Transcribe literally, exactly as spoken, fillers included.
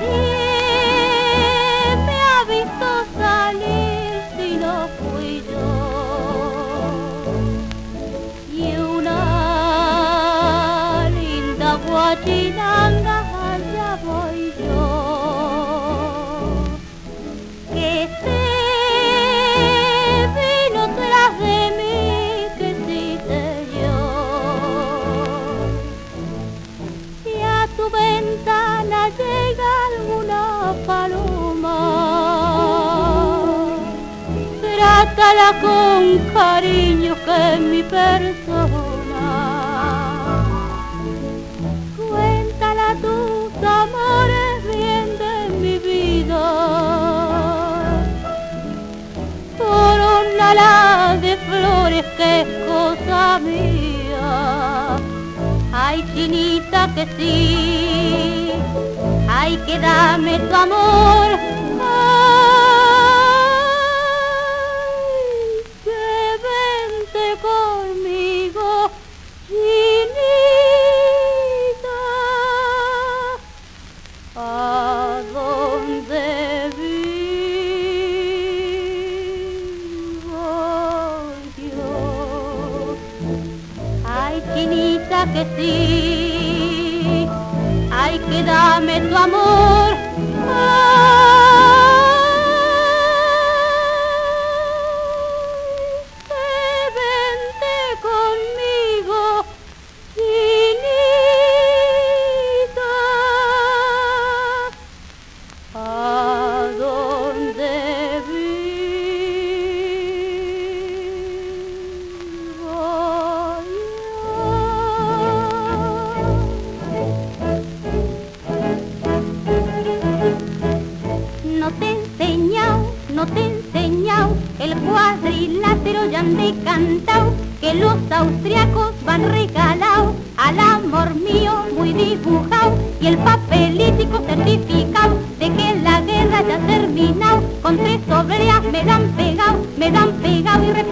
Nadie me ha visto salir si no fui yo. Y una linda guachinanga allá voy yo. Que se vino tras de mí, que sí señor. Y a tu ventana llega alguna paloma, trátala con cariño que es mi persona. Cuéntala tus amores bien de mi vida, corónala de flores que es cosa mía. Ay, chinita, que sí, ay, que dame tu amor. Ay, que vente conmigo, chinita, a donde vivo yo. Ay, chinita, que sí, ay, que dame tu amor. Ay, que vente conmigo, chinita, a donde vivo yo. No te he enseñado, no te he enseñado el cuadrilátero ya han decantado, que los austriacos van regalados al amor mío muy dibujado, y el papelítico certificado de que la guerra ya ha terminado. Con tres obreras me dan pegado, me dan pegado y